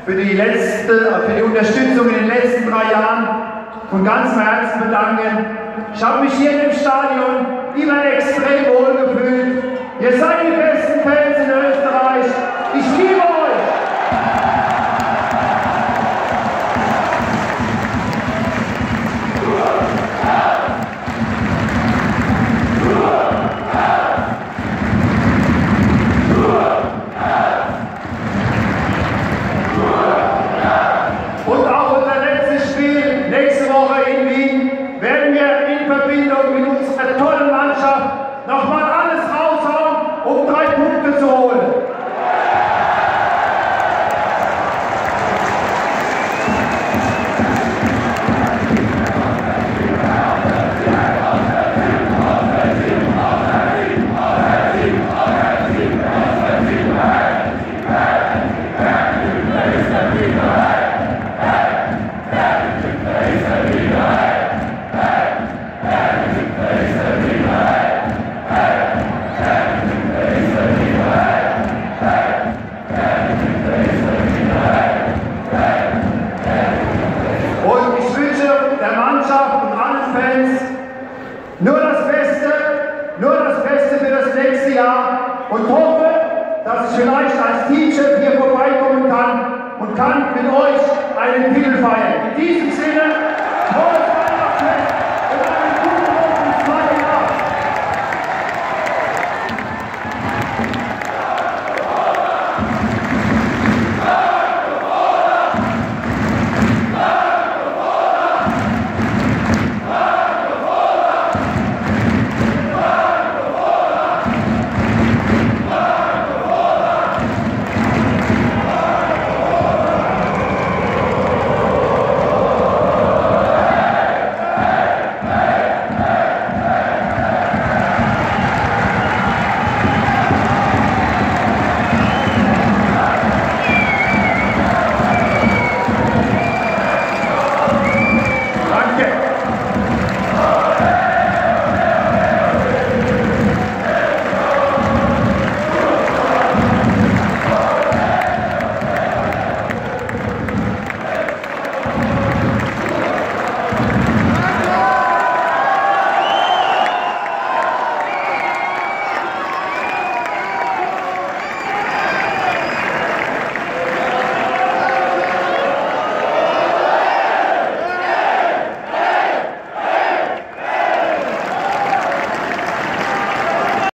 für die Unterstützung in den letzten 3 Jahren von ganzem Herzen bedanken. Ich habe mich hier in dem Stadion immer extrem wohl gefühlt. Ihr seid die besten Fans in Österreich. Ich liebe euch! Und auch unser letztes Spiel nächste Woche in Wien werden wir in Verbindung mit unserer tollen Mannschaft nochmal alles raushauen, um 3 Punkte zu holen. Nur das Beste für das nächste Jahr und hoffe, dass ich vielleicht als Teamchef hier vorbeikommen kann und kann mit euch einen Titel feiern. In diesem Sinne,